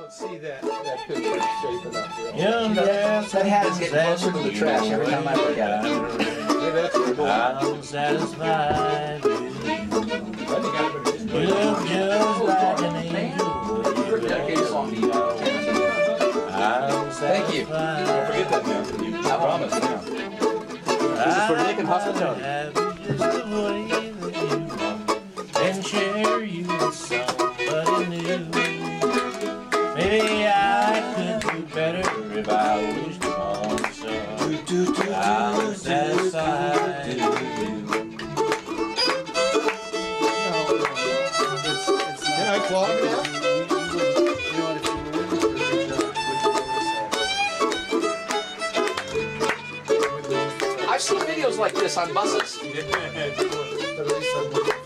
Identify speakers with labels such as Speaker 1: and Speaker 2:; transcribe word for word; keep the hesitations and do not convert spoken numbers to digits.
Speaker 1: don't see that, that picture shaping up here.
Speaker 2: Yeah, yes,
Speaker 3: that hat is getting closer to the trash every time I look at it.
Speaker 1: Maybe that's your boy.
Speaker 2: I'm satisfied with you. You look just like an angel.
Speaker 3: Dedicated song to you.
Speaker 2: I'm
Speaker 3: Thank you.
Speaker 2: satisfied.
Speaker 1: Don't forget that now. I promise now. This is for Nick and hospitality.
Speaker 2: Just the way that you are, and share you with somebody new. Maybe I could do better if I wished upon some. I'm satisfied with you.
Speaker 1: Can I clog it now?
Speaker 3: I've seen videos like this on buses.
Speaker 1: Yeah.